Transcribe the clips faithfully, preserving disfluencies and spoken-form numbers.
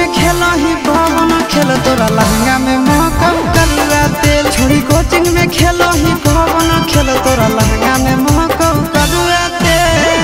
में खेला ही पवन खेल तोरा लहंगा में महकम करुआ तेल। छोड़ी कोचिंग में खेला ही पवन खेल तोरा लहंगा में महकम करुआ तेल।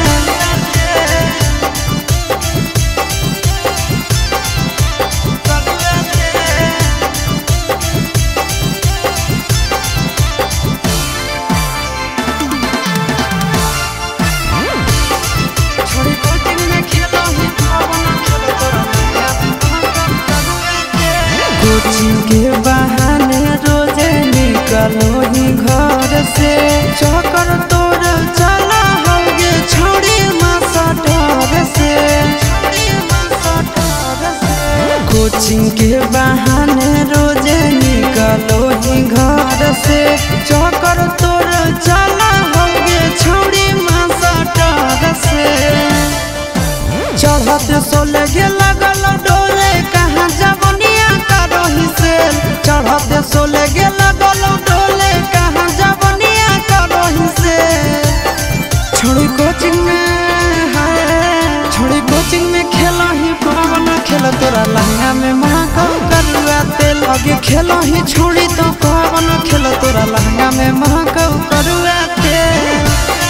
कोचिंग के बहाने रोजे निकलो ही घर से चौकर तोर चला होगे छोड़ी मास्टर से। कोचिंग के बहाने रोजे निकलो ही घर से चौकर तोर चला होगे छोड़ी मास्टर से। चढ़ते सोले गे लगल डोले कहाँ जवनिया करो ही सेल। चढ़ते सोले गे लगल डोले कहाँ जवनिया करो ही सेल। छोड़ी कोचिंग में है छोड़ी कोचिंग में खेला ही पवन खेल तोरा लहंगा में महकम करुआ तेल। आगे खेला ही छोड़ी तो पवन खेल तोरा लहंगा में महकम करुआ तेल।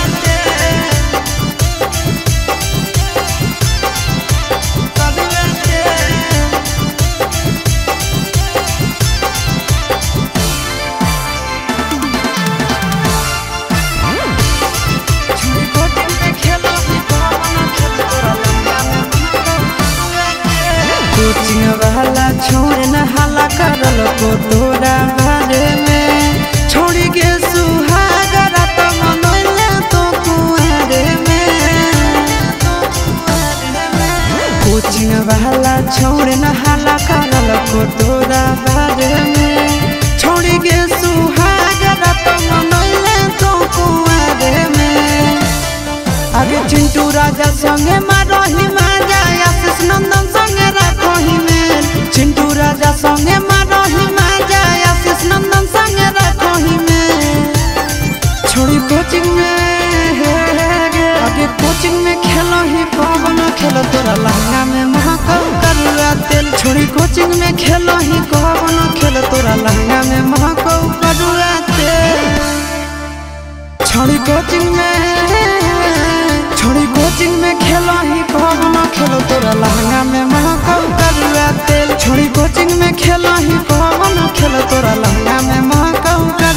कोचिंग वाला छोड़ न हला करल को तोरा बारे में। छोड़ी के सुहागरा तो मनोले तो कुआरे में। कोचिंग वाला छोड़ न हला करल को तोरा बारे में। छोड़ी के सुहागरा तो मनोले तो कुआरे में। आगे चिंटू राजा संगे मारही माजा आशीष नंदन संगे राखो ही मेल। चिंटू राजा संगे मारही माजा आशीष नंदन संगे राखो ही मेल। छोड़ी कोचिंग में आगे कोचिंग में खेलो ही पवन खेल तोरा लहंगा में महकम करुआ तेल। छोड़ी कोचिंग में खेलो ही पवन खेल तोरा लहंगा में महकम करुआ तेल। छोड़ी कोचिंग में छोड़ी कोचिंग में खेला ही पवन खेल तोरा लहंगा में महकम करुआ तेल। छोड़ी कोचिंग में खेला ही पवन खेल तोरा लहंगा में महकम।